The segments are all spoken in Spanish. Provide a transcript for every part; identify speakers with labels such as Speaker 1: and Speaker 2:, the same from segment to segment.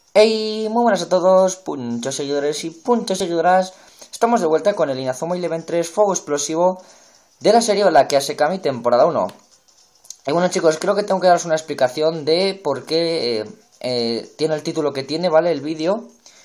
Speaker 1: Hey, muy buenas a todos, punchos seguidores y punchos seguidoras. Estamos de vuelta con el Inazuma Eleven 3 Fuego Explosivo de la serie Black Asakami temporada 1. Y bueno, chicos, creo que tengo que daros una explicación de por qué tiene el título que tiene, ¿vale? El vídeo.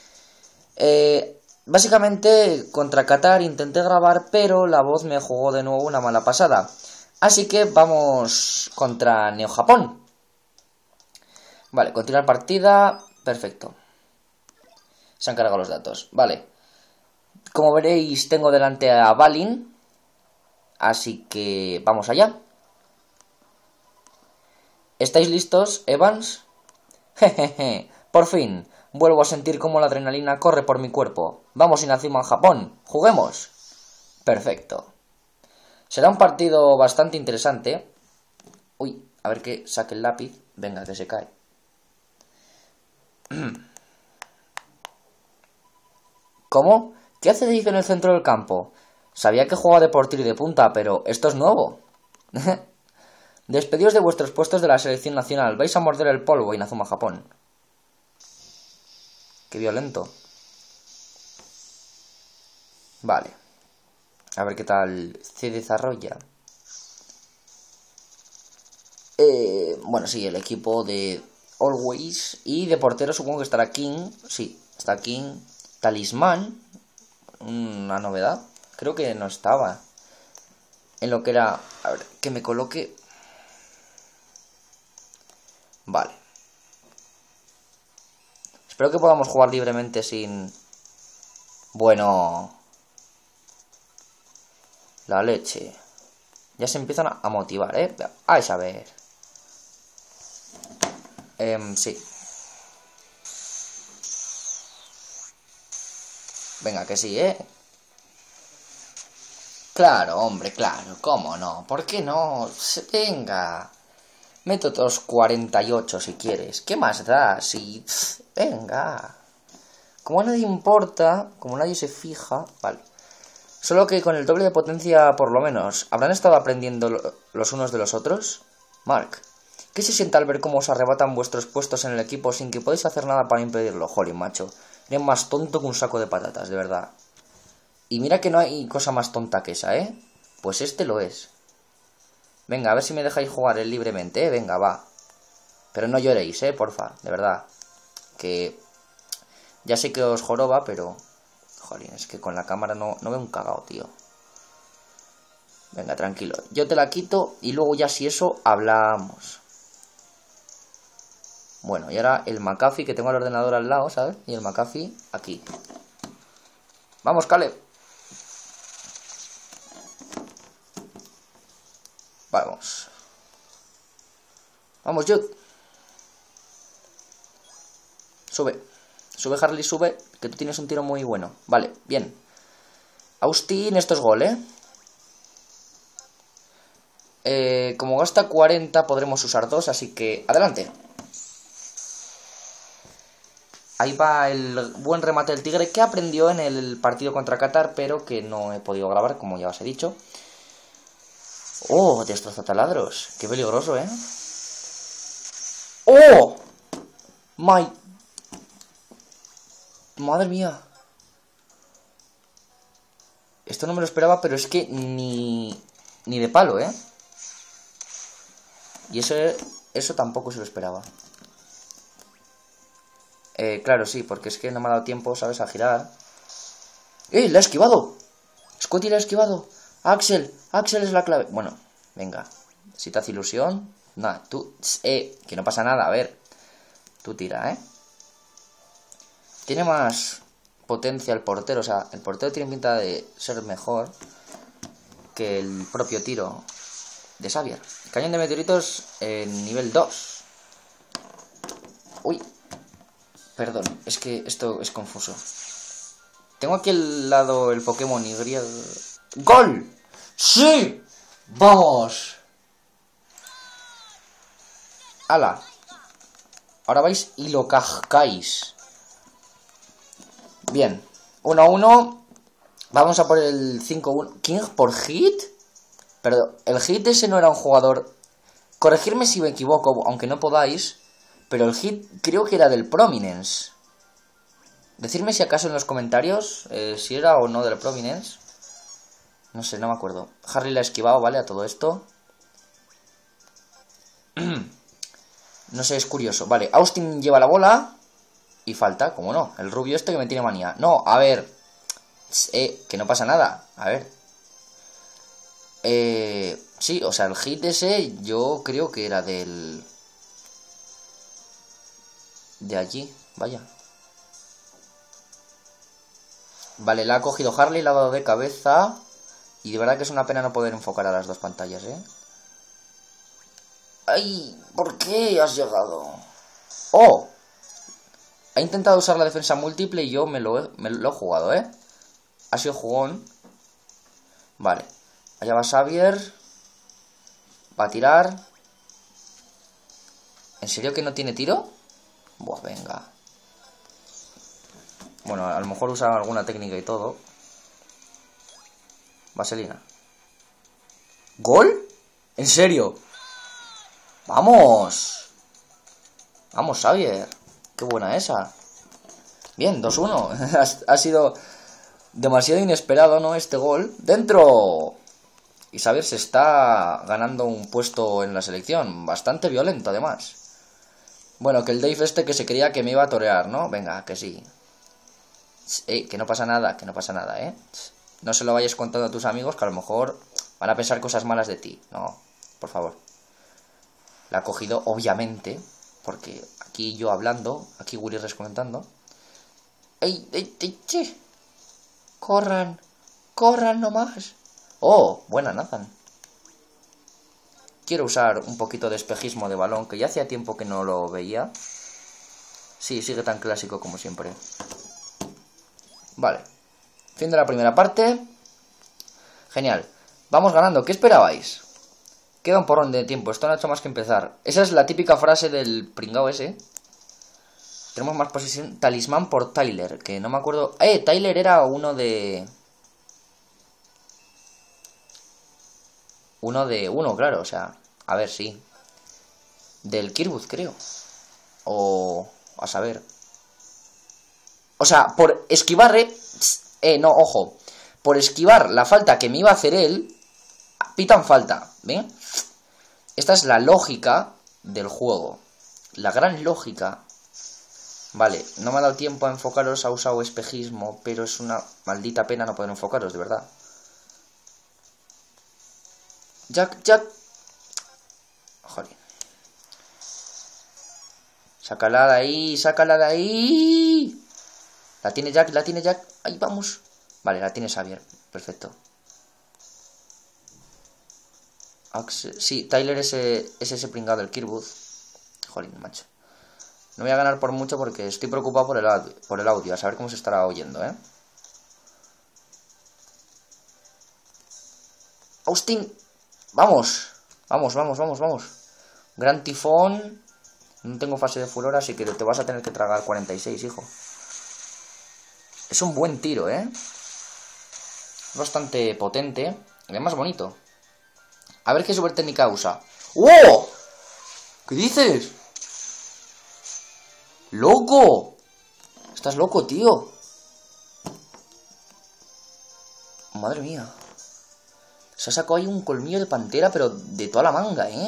Speaker 1: Básicamente, contra Qatar intenté grabar, pero la voz me jugó de nuevo una mala pasada. Así que vamos contra Neo Japón. Vale, continuar partida. Perfecto. Se han cargado los datos. Vale. Como veréis, tengo delante a Balin. Así que vamos allá. ¿Estáis listos, Evans? Jejeje. Por fin. Vuelvo a sentir cómo la adrenalina corre por mi cuerpo. Vamos, Inazuma, Japón. ¡Juguemos! Perfecto. Será un partido bastante interesante. Uy, a ver que saque el lápiz. Venga, que se cae. ¿Cómo? ¿Qué hace Dick en el centro del campo? Sabía que jugaba de portero y de punta, pero esto es nuevo. Despedidos de vuestros puestos de la selección nacional. Vais a morder el polvo, Inazuma, Japón. Qué violento. Vale. A ver qué tal se desarrolla. Bueno, sí, el equipo de Always. Y de portero supongo que estará King. Sí, está King. Talismán. Una novedad. Creo que no estaba. En lo que era... A ver, que me coloque... Vale. Espero que podamos jugar libremente sin... Bueno... La leche. Ya se empiezan a motivar, ¿eh? A saber. Sí. Venga, que sí, ¿eh? Claro, hombre, claro. ¿Cómo no? ¿Por qué no? Venga. Meto otros 48 si quieres. ¿Qué más da? Si... venga. Como a nadie importa, como nadie se fija... Vale. Solo que con el doble de potencia, por lo menos. ¿Habrán estado aprendiendo los unos de los otros? Mark, ¿qué se siente al ver cómo os arrebatan vuestros puestos en el equipo sin que podáis hacer nada para impedirlo? Jolín, macho. Eres más tonto que un saco de patatas, de verdad. Y mira que no hay cosa más tonta que esa, ¿eh? Pues este lo es. Venga, a ver si me dejáis jugar él libremente, ¿eh? Venga, va. Pero no lloréis, porfa, de verdad. Que... ya sé que os joroba, pero... jolín, es que con la cámara no veo un cagao, tío. Venga, tranquilo. Yo te la quito y luego ya si eso hablamos. Bueno, y ahora el McAfee, que tengo el ordenador al lado, ¿sabes? Y el McAfee aquí. Vamos, Caleb. Vamos. Vamos, Jude. Sube. Sube, Harley, sube. Que tú tienes un tiro muy bueno. Vale, bien. Austin, esto es gol, como gasta 40 podremos usar 2, así que adelante. Ahí va el buen remate del Tigre que aprendió en el partido contra Qatar, pero que no he podido grabar, como ya os he dicho. Oh, destroza-taladros. Qué peligroso, ¡Oh! Madre mía. Esto no me lo esperaba, pero es que ni de palo, Y eso tampoco se lo esperaba. Claro, sí, porque es que no me ha dado tiempo, ¿sabes? A girar. ¡Eh! ¡La ha esquivado! Scotty la ha esquivado. Axel es la clave. Bueno, venga. Si te hace ilusión. Nada, tú... que no pasa nada, a ver. Tú tira, Tiene más potencia el portero. O sea, el portero tiene pinta de ser mejor que el propio tiro de Xavier. Cañón de meteoritos en nivel 2. Uy. Perdón, es que esto es confuso. Tengo aquí al lado el Pokémon Y. ¡Gol! ¡Sí! ¡Vamos! ¡Hala! Ahora vais y lo cascáis. Bien. 1-1. Vamos a por el 5-1. ¿King por hit? Pero el hit ese no era un jugador... Corregirme si me equivoco, aunque no podáis. Pero el hit creo que era del Prominence. Decidme si acaso en los comentarios si era o no del Prominence. No sé, no me acuerdo. Harry la ha esquivado, ¿vale? A todo esto. No sé, es curioso. Vale, Austin lleva la bola. Y falta, como no, el rubio este que me tiene manía. No, a ver. Que no pasa nada. A ver. Sí, o sea, el hit ese yo creo que era del... De allí, vaya. Vale, la ha cogido Harley, la ha dado de cabeza. Y de verdad que es una pena no poder enfocar a las dos pantallas, ¿eh? ¡Ay! ¿Por qué has llegado? ¡Oh! Ha intentado usar la defensa múltiple y yo me lo he jugado, ¿eh? Ha sido jugón. Vale. Allá va Xavier. Va a tirar. ¿En serio que no tiene tiro? Buah, venga. Bueno, a lo mejor usa alguna técnica y todo. Vaselina. ¿Gol? ¿En serio? ¡Vamos! Vamos, Xavier. Qué buena esa. Bien, 2-1. Ha sido demasiado inesperado, ¿no? Este gol. ¡Dentro! Y Xavier se está ganando un puesto en la selección. Bastante violento, además. Bueno, que el Dave este que se creía que me iba a torear, ¿no? Venga, que sí. Que no pasa nada, ¿eh? No se lo vayas contando a tus amigos que a lo mejor van a pensar cosas malas de ti. No, por favor. La ha cogido, obviamente, porque aquí yo hablando, aquí Willy comentando. ¡Ey, ey, ey, che! ¡Corran! ¡Corran nomás! ¡Oh! Buena, Nathan. Quiero usar un poquito de espejismo de balón, que ya hacía tiempo que no lo veía. Sí, sigue tan clásico como siempre. Vale. Fin de la primera parte. Genial. Vamos ganando. ¿Qué esperabais? Queda un porrón de tiempo. Esto no ha hecho más que empezar. Esa es la típica frase del pringao ese. Tenemos más posesión. Talismán por Tyler. Que no me acuerdo. Tyler era uno de... Uno, claro. O sea, a ver, sí. Del Kirkwood, creo. O... a saber. O sea, por esquivarle... no, ojo. Por esquivar la falta que me iba a hacer él, pitan falta. ¿Ven? Esta es la lógica del juego. La gran lógica. Vale, no me ha dado tiempo a enfocaros, ha usado espejismo, pero es una maldita pena no poder enfocaros, de verdad. Jack, Jack. Joder. Sácala de ahí, sácala de ahí. La tiene Jack, la tiene Jack. Ahí vamos. Vale, la tiene Xavier. Perfecto. Sí, Tyler es ese pringado del Kirkwood. Jolín, macho. No voy a ganar por mucho porque estoy preocupado por el audio. A saber cómo se estará oyendo, ¿eh? Austin. Vamos. Vamos, vamos, vamos, vamos. Gran tifón. No tengo fase de furor, así que te vas a tener que tragar 46, hijo. Es un buen tiro, ¿eh? Bastante potente. Y además bonito. A ver qué super técnica usa. ¡Oh! ¿Qué dices? ¡Loco! Estás loco, tío. Madre mía. Se ha sacado ahí un colmillo de pantera, pero de toda la manga, ¿eh?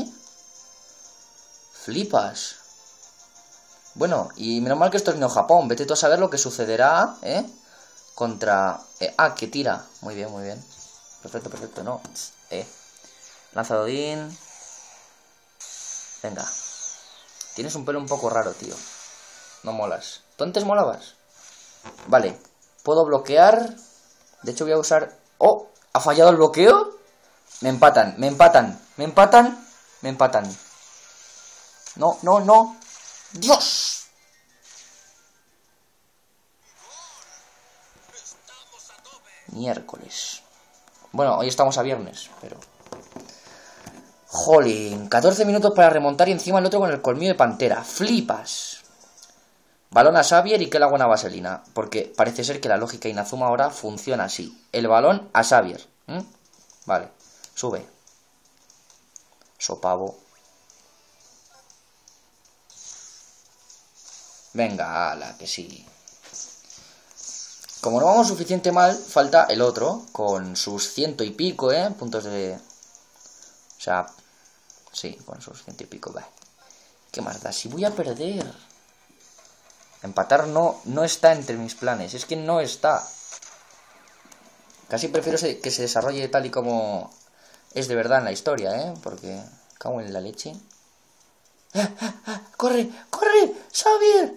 Speaker 1: Flipas. Bueno, y menos mal que esto es Neo-Japón. Vete tú a saber lo que sucederá, ¿eh? Contra... que tira. Muy bien, muy bien. Perfecto, perfecto, no. Lanzadodín. Venga. Tienes un pelo un poco raro, tío. No molas. ¿Tú antes molabas? Vale. Puedo bloquear. De hecho voy a usar... ¡Oh! ¿Ha fallado el bloqueo? Me empatan, me empatan. Me empatan. Me empatan. No, no, no. ¡Dios! Miércoles. Bueno, hoy estamos a viernes, pero... Jolín, 14 minutos para remontar y encima el otro con el colmillo de pantera. ¡Flipas! Balón a Xavier y que la buena vaselina. Porque parece ser que la lógica Inazuma ahora funciona así. El balón a Xavier. Vale, sube. Sopavo. Venga, ala, que sí. como no vamos suficiente mal, falta el otro, con sus 100 y pico, puntos de... O sea, sí, con sus 100 y pico, vale. ¿Qué más da? Si voy a perder... Empatar no está entre mis planes, es que no está. Casi prefiero que se desarrolle tal y como es de verdad en la historia, porque cago en la leche. ¡Corre! ¡Corre! ¡Xavier!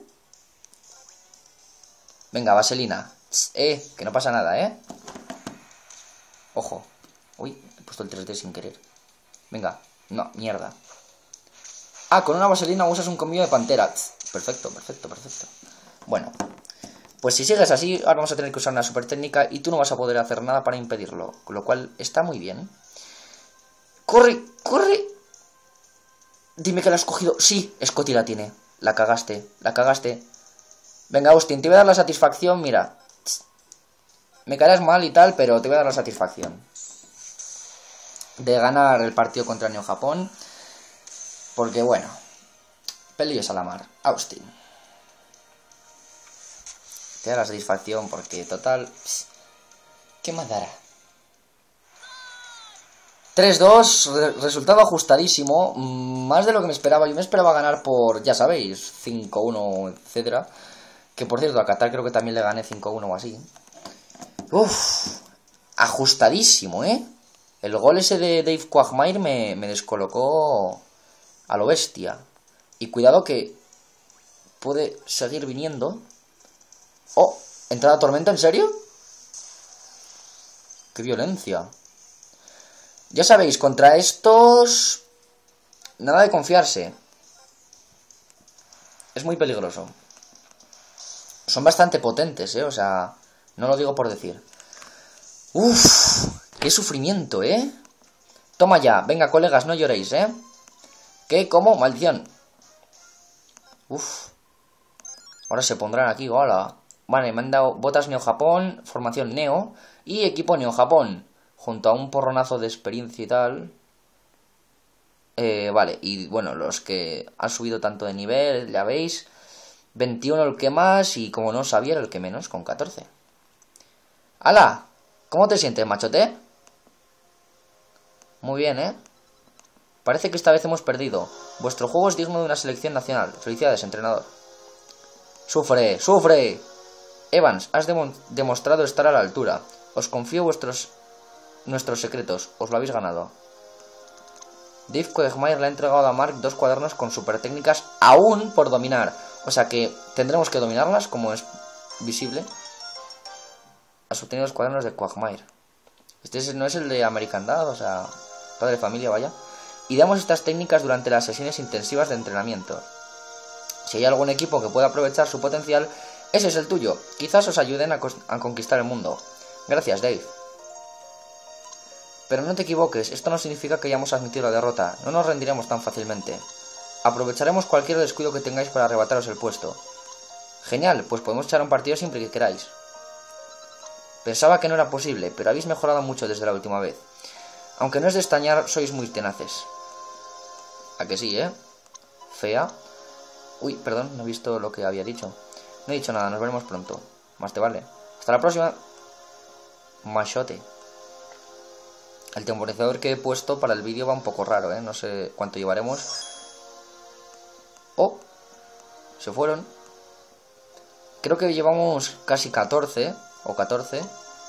Speaker 1: Venga, vaselina. Que no pasa nada, Ojo. Uy, he puesto el 3D sin querer. Venga. No, mierda. Ah, con una vaselina usas un comillo de pantera. Perfecto, perfecto, perfecto. Bueno, pues si sigues así, ahora vamos a tener que usar una super técnica y tú no vas a poder hacer nada para impedirlo. Con lo cual está muy bien. ¡Corre! ¡Corre! Dime que la has cogido. Sí, Scotty la tiene. La cagaste, la cagaste. Venga, Austin, te voy a dar la satisfacción, mira. Me caerás mal y tal, pero te voy a dar la satisfacción de ganar el partido contra Neo Japón. Porque bueno, pelillos a la mar. Austin, te da la satisfacción porque total, ¿qué más dará? 3-2, resultado ajustadísimo, más de lo que me esperaba. Yo me esperaba ganar por, ya sabéis, 5-1, etcétera. Que por cierto, a Qatar creo que también le gané 5-1 o así. Uff, ajustadísimo, El gol ese de Dave Quagmire me descolocó a lo bestia. Y cuidado que puede seguir viniendo. Oh, ¿entrada tormenta? ¿En serio? ¡Qué violencia! Ya sabéis, contra estos... nada de confiarse. Es muy peligroso. Son bastante potentes, o sea... no lo digo por decir. Uff, qué sufrimiento, Toma ya, venga, colegas, no lloréis, ¿Qué? ¿Cómo? Maldición. Uff. Ahora se pondrán aquí, hola. Vale, me han dado botas Neo Japón, formación Neo y equipo Neo Japón. Junto a un porronazo de experiencia y tal. Vale, y bueno, los que han subido tanto de nivel, ya veis. 21 el que más y como no sabía el que menos, con 14. ¡Hala! ¿Cómo te sientes, machote? Muy bien, Parece que esta vez hemos perdido. Vuestro juego es digno de una selección nacional. Felicidades, entrenador. ¡Sufre! ¡Sufre! Evans, has demostrado estar a la altura. Os confío nuestros secretos. Os lo habéis ganado. Dave Quagmire le ha entregado a Mark 2 cuadernos con super técnicas aún por dominar. O sea que tendremos que dominarlas, como es visible. Has obtenido los cuadernos de Quagmire. Este no es el de American Dad, o sea, padre de familia, vaya. Y damos estas técnicas durante las sesiones intensivas de entrenamiento. Si hay algún equipo que pueda aprovechar su potencial, ese es el tuyo. Quizás os ayuden a conquistar el mundo. Gracias, Dave. Pero no te equivoques, esto no significa que hayamos admitido la derrota. No nos rendiremos tan fácilmente. Aprovecharemos cualquier descuido que tengáis para arrebataros el puesto. Genial, pues podemos echar un partido siempre que queráis. Pensaba que no era posible, pero habéis mejorado mucho desde la última vez. Aunque no es de extrañar, sois muy tenaces. ¿A que sí, Fea. Uy, perdón, no he visto lo que había dicho. No he dicho nada, nos veremos pronto. Más te vale. Hasta la próxima. Machote. El temporizador que he puesto para el vídeo va un poco raro, No sé cuánto llevaremos. Oh, se fueron. Creo que llevamos casi 14 o 14.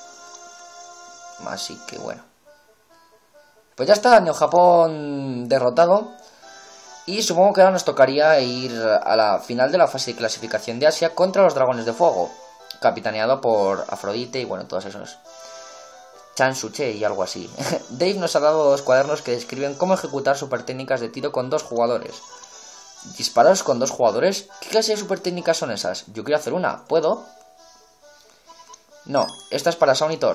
Speaker 1: Así que bueno. Pues ya está, Neo Japón derrotado. Y supongo que ahora nos tocaría ir a la final de la fase de clasificación de Asia contra los Dragones de Fuego, capitaneado por Afrodite y bueno, todos esos. Chan Suche y algo así. Dave nos ha dado 2 cuadernos que describen cómo ejecutar super técnicas de tiro con 2 jugadores. ¿Disparos con 2 jugadores? ¿Qué clase de super técnicas son esas? Yo quiero hacer una, ¿puedo? No, esta es para Sound y Thor.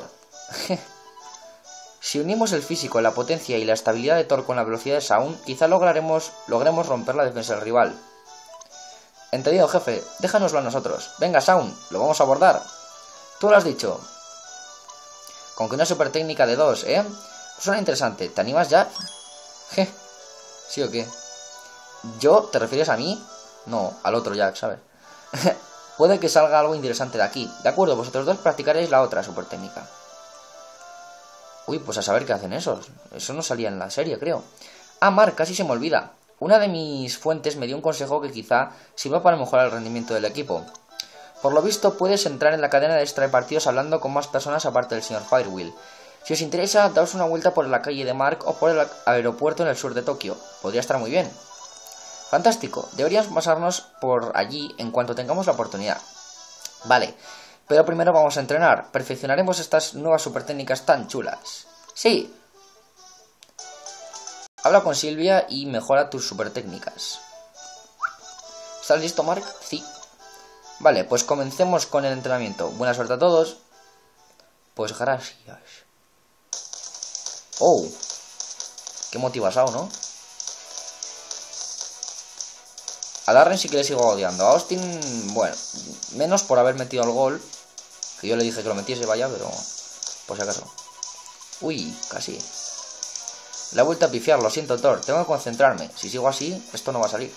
Speaker 1: Si unimos el físico, la potencia y la estabilidad de Thor con la velocidad de Sound, quizá logremos romper la defensa del rival. Entendido, jefe, déjanoslo a nosotros. Venga, Sound, lo vamos a abordar. Tú lo has dicho. Con que una super técnica de 2, Suena interesante. ¿Te animas ya? ¿Sí o qué? ¿Yo? ¿Te refieres a mí? No, al otro Jack, ¿sabes? Puede que salga algo interesante de aquí. De acuerdo, vosotros dos practicaréis la otra super técnica. Uy, pues a saber qué hacen esos. Eso no salía en la serie, creo. Ah, Mark, casi se me olvida. Una de mis fuentes me dio un consejo que quizá sirva para mejorar el rendimiento del equipo. Por lo visto, puedes entrar en la cadena de extra partidos hablando con más personas aparte del señor Firewheel. Si os interesa, daos una vuelta por la calle de Mark o por el aeropuerto en el sur de Tokio. Podría estar muy bien. Fantástico, deberíamos pasarnos por allí en cuanto tengamos la oportunidad. Vale, pero primero vamos a entrenar. Perfeccionaremos estas nuevas super técnicas tan chulas. Sí. Habla con Silvia y mejora tus super técnicas. ¿Estás listo, Mark? Sí. Vale, pues comencemos con el entrenamiento. Buena suerte a todos. Pues gracias. Oh, qué motivasao, ¿no? A Darren sí que le sigo odiando. A Austin, bueno, menos por haber metido el gol. Que yo le dije que lo metiese, vaya, pero por si acaso. Uy, casi. Le he vuelto a pifiar, lo siento, Thor. Tengo que concentrarme. Si sigo así, esto no va a salir.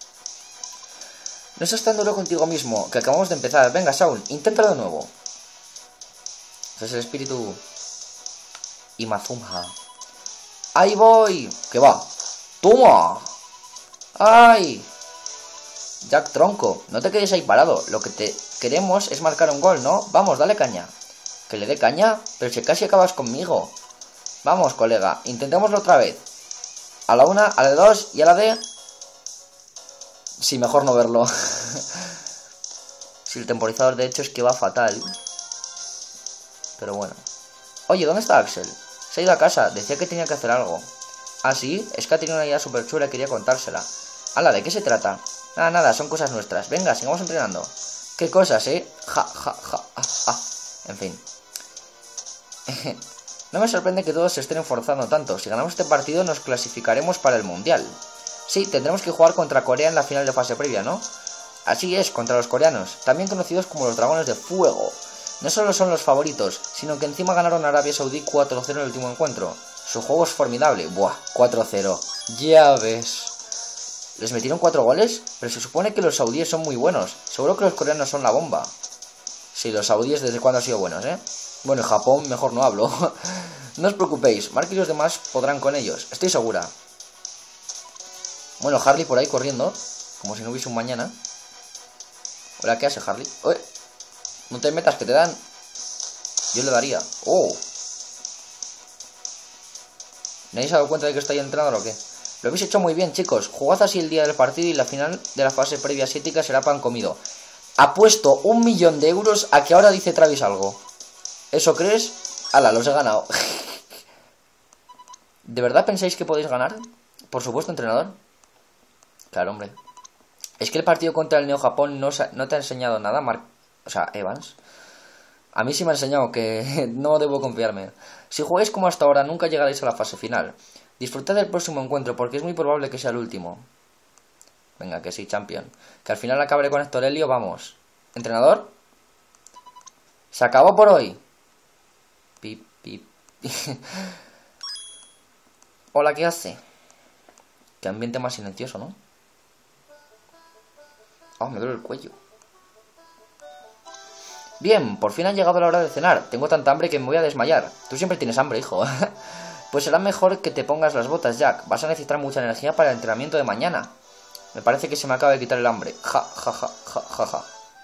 Speaker 1: No seas tan duro contigo mismo, que acabamos de empezar. Venga, Saul, inténtalo de nuevo. Ese es el espíritu Imazumha. ¡Ahí voy! ¿Qué va? ¡Toma! ¡Ay! Jack, tronco, no te quedes ahí parado. Lo que te queremos es marcar un gol, ¿no? Vamos, dale caña. ¿Que le dé caña? Pero si casi acabas conmigo. Vamos, colega, intentémoslo otra vez. A la una, a la dos y a la de... Sí, mejor no verlo. Si el temporizador de hecho es que va fatal. Pero bueno. Oye, ¿dónde está Axel? Se ha ido a casa, decía que tenía que hacer algo. Ah, sí, es que ha tenido una idea súper chula y quería contársela. Hala, ¿de qué se trata? Nada, nada, son cosas nuestras. Venga, sigamos entrenando. ¿Qué cosas, Ja, ja, ja, En fin. No me sorprende que todos se estén esforzando tanto. Si ganamos este partido nos clasificaremos para el Mundial. Sí, tendremos que jugar contra Corea en la final de fase previa, ¿no? Así es, contra los coreanos, también conocidos como los dragones de fuego. No solo son los favoritos, sino que encima ganaron a Arabia Saudí 4-0 en el último encuentro. Su juego es formidable. Buah, 4-0. Ya ves. ¿Les metieron 4 goles? Pero se supone que los saudíes son muy buenos. Seguro que los coreanos son la bomba. Sí, los saudíes desde cuándo han sido buenos, ¿eh? Bueno, en Japón mejor no hablo. No os preocupéis, Mark y los demás podrán con ellos, estoy segura. Bueno, Harley por ahí corriendo, como si no hubiese un mañana. Hola, ¿qué hace Harley? ¡Uy! No te metas, que te dan. Yo le daría. ¡Oh! ¿Nadie se ha dado cuenta de que estoy entrenador o qué? Lo habéis hecho muy bien, chicos. Jugad así el día del partido y la final de la fase previa asiática será pan comido. Apuesto 1.000.000 de euros a que ahora dice Travis algo. ¿Eso crees? ¡Hala, los he ganado! ¿De verdad pensáis que podéis ganar? Por supuesto, entrenador. Claro, hombre. Es que el partido contra el Neo Japón no te ha enseñado nada, O sea, Evans. A mí sí me ha enseñado que no debo confiarme. Si jugáis como hasta ahora, nunca llegaréis a la fase final. Disfrutad del próximo encuentro, porque es muy probable que sea el último. Venga, que sí, champion. Que al final acabaré con Héctor Helio, vamos. ¿Entrenador? Se acabó por hoy. Pip, pip. Hola, ¿qué hace? Qué ambiente más silencioso, ¿no? Oh, me duele el cuello. Bien, por fin ha llegado la hora de cenar. Tengo tanta hambre que me voy a desmayar. Tú siempre tienes hambre, hijo. Pues será mejor que te pongas las botas, Jack. Vas a necesitar mucha energía para el entrenamiento de mañana. Me parece que se me acaba de quitar el hambre. Ja, ja, ja, ja, ja, ja.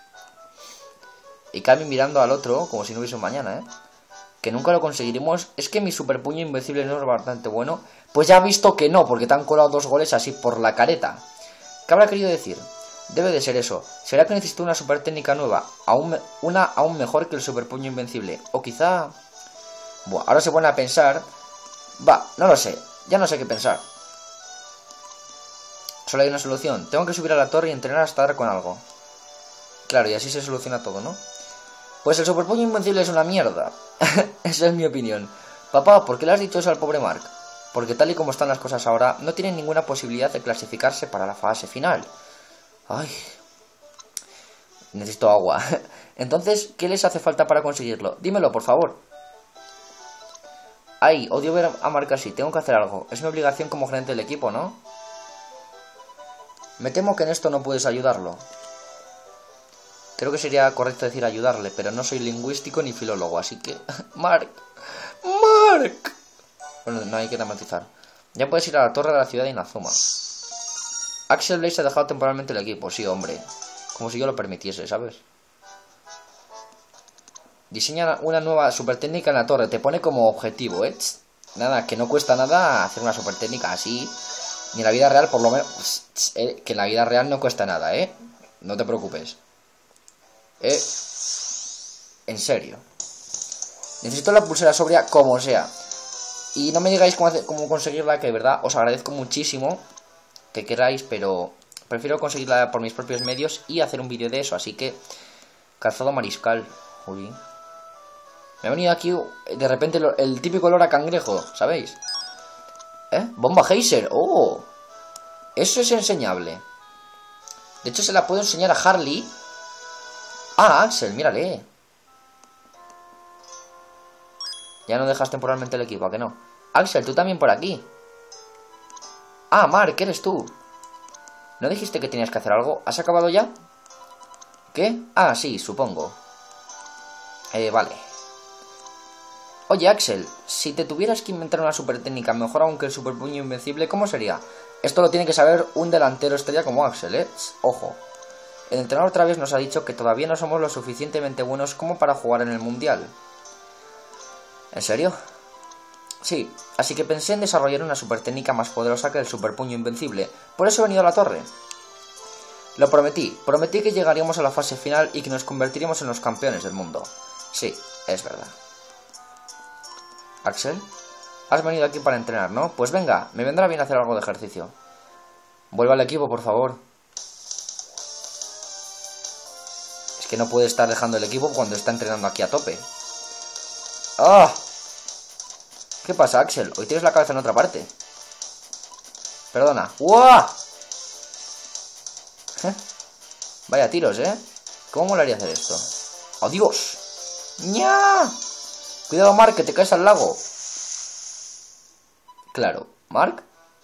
Speaker 1: Y Cami mirando al otro como si no hubiese un mañana, ¿eh? Que nunca lo conseguiremos. Es que mi super puño invencible no es bastante bueno. Pues ya he visto que no, porque te han colado 2 goles así por la careta. ¿Qué habrá querido decir? Debe de ser eso. ¿Será que necesito una super técnica nueva? Una aún mejor que el super puño invencible. O quizá... Buah, ahora se pone a pensar. Va, no lo sé. Ya no sé qué pensar. Solo hay una solución. Tengo que subir a la torre y entrenar hasta dar con algo. Claro, y así se soluciona todo, ¿no? Pues el super puño invencible es una mierda. Esa es mi opinión. Papá, ¿por qué le has dicho eso al pobre Mark? Porque tal y como están las cosas ahora, no tienen ninguna posibilidad de clasificarse para la fase final. Ay, necesito agua. Entonces, ¿qué les hace falta para conseguirlo? Dímelo, por favor. Ay, odio ver a Mark así. Tengo que hacer algo. Es mi obligación como gerente del equipo, ¿no? Me temo que en esto no puedes ayudarlo. Creo que sería correcto decir ayudarle, pero no soy lingüístico ni filólogo, así que... ¡Mark! ¡Mark! Bueno, no hay que dramatizar. Ya puedes ir a la torre de la ciudad de Inazuma. Axel Blaze ha dejado temporalmente el equipo, sí, hombre. Como si yo lo permitiese, ¿sabes? Diseña una nueva super técnica en la torre. Te pone como objetivo, ¿eh? Nada, que no cuesta nada hacer una super técnica así. Ni en la vida real, por lo menos... que en la vida real no cuesta nada, ¿eh? No te preocupes. En serio. Necesito la pulsera sobria como sea. Y no me digáis cómo conseguirla, que de verdad os agradezco muchísimo que queráis, pero prefiero conseguirla por mis propios medios y hacer un vídeo de eso. Así que, calzado mariscal. Uy. Me ha venido aquí de repente el típico olor a cangrejo, ¿sabéis? Bomba geyser. ¡Oh! Eso es enseñable. De hecho, se la puedo enseñar a Harley. Ah, Axel, mírale. Ya no dejas temporalmente el equipo, ¿a que no? Axel, tú también por aquí. Ah, Mark, ¿eres tú? ¿No dijiste que tenías que hacer algo? ¿Has acabado ya? ¿Qué? Ah, sí, supongo. Vale. Oye, Axel, si te tuvieras que inventar una super técnica mejor aún que el super puño invencible, ¿cómo sería? Esto lo tiene que saber un delantero estrella como Axel, ¿eh? Ojo. El entrenador otra vez nos ha dicho que todavía no somos lo suficientemente buenos como para jugar en el mundial. ¿En serio? Sí, así que pensé en desarrollar una super técnica más poderosa que el super puño invencible. Por eso he venido a la torre. Lo prometí. Prometí que llegaríamos a la fase final y que nos convertiríamos en los campeones del mundo. Sí, es verdad. Axel, has venido aquí para entrenar, ¿no? Pues venga, me vendrá bien hacer algo de ejercicio. Vuelve al equipo, por favor. Es que no puede estar dejando el equipo cuando está entrenando aquí a tope. ¡Ah! ¿Qué pasa, Axel? Hoy tienes la cabeza en otra parte. Perdona. ¡Uah! Vaya tiros, ¿eh? ¿Cómo molaría hacer esto? ¡Adiós! ¡Nya! Cuidado, Mark, que te caes al lago. Claro. ¿Mark?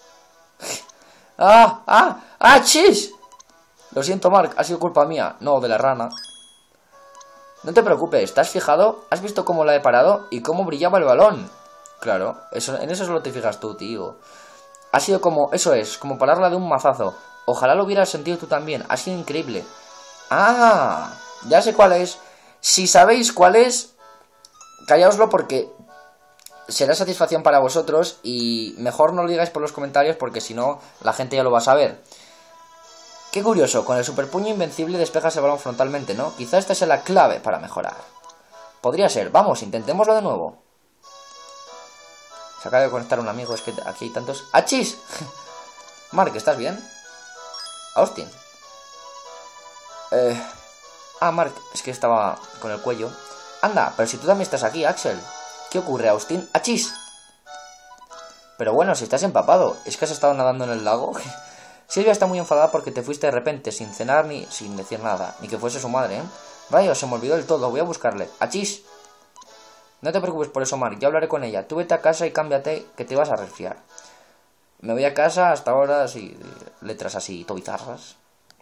Speaker 1: ¡Ah! ¡Ah! ¡Ah! ¡Chis! Lo siento, Mark, ha sido culpa mía. No, de la rana. No te preocupes, ¿te has fijado? ¿Has visto cómo la he parado? ¿Y cómo brillaba el balón? Claro, en eso solo te fijas tú, tío. Ha sido como, eso es, como pararla de un mazazo. Ojalá lo hubieras sentido tú también, ha sido increíble. ¡Ah! Ya sé cuál es. Si sabéis cuál es, callaoslo porque será satisfacción para vosotros. Y mejor no lo digáis por los comentarios porque si no, la gente ya lo va a saber. Qué curioso, con el super puño invencible despejas el balón frontalmente, ¿no? Quizá esta sea la clave para mejorar. Podría ser, vamos, intentémoslo de nuevo. Se acaba de conectar un amigo, es que aquí hay tantos... ¡Achis! Mark, ¿estás bien? Austin. Mark, es que estaba con el cuello. Anda, pero si tú también estás aquí, Axel. ¿Qué ocurre, Austin? ¡Achis! Pero bueno, si estás empapado, ¿es que has estado nadando en el lago? Silvia está muy enfadada porque te fuiste de repente, sin cenar ni sin decir nada. Ni que fuese su madre, ¿eh? Rayos, se me olvidó del todo, voy a buscarle. ¡Achis! No te preocupes por eso, Mark, yo hablaré con ella. Tú vete a casa y cámbiate, que te vas a resfriar. Me voy a casa hasta ahora, sí, letras así, tobizarras.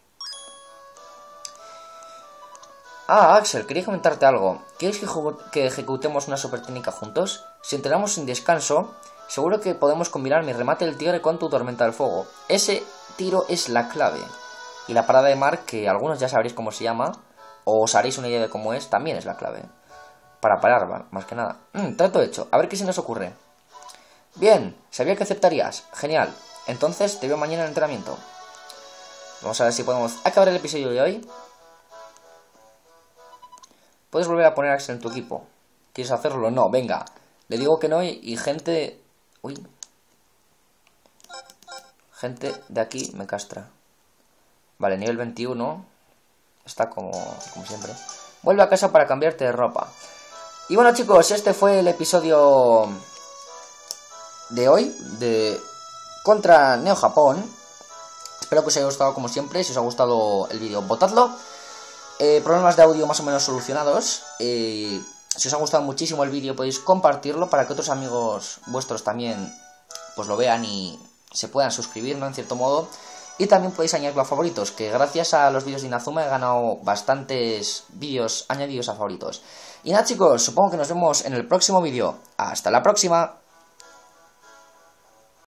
Speaker 1: Ah, Axel, quería comentarte algo. ¿Quieres que ejecutemos una super técnica juntos? Si entrenamos sin descanso, seguro que podemos combinar mi remate del tigre con tu tormenta del fuego. Ese tiro es la clave. Y la parada de Mark, que algunos ya sabréis cómo se llama, o os haréis una idea de cómo es, también es la clave. Para parar, más que nada. Trato hecho. A ver qué se nos ocurre. Bien, sabía que aceptarías. Genial. Entonces te veo mañana en el entrenamiento. Vamos a ver si podemos acabar el episodio de hoy. Puedes volver a poner a Axel en tu equipo. ¿Quieres hacerlo? No, venga. Le digo que no y gente... Uy. Gente de aquí me castra. Vale, nivel 21. Está como siempre. Vuelve a casa para cambiarte de ropa. Y bueno, chicos, este fue el episodio de hoy de contra Neo Japón. Espero que os haya gustado como siempre. Si os ha gustado el vídeo, votadlo. Problemas de audio más o menos solucionados. Si os ha gustado muchísimo el vídeo, podéis compartirlo para que otros amigos vuestros también pues lo vean y se puedan suscribir, ¿no? En cierto modo. Y también podéis añadirlo a favoritos, que gracias a los vídeos de Inazuma he ganado bastantes vídeos añadidos a favoritos. Y nada chicos, supongo que nos vemos en el próximo vídeo. ¡Hasta la próxima!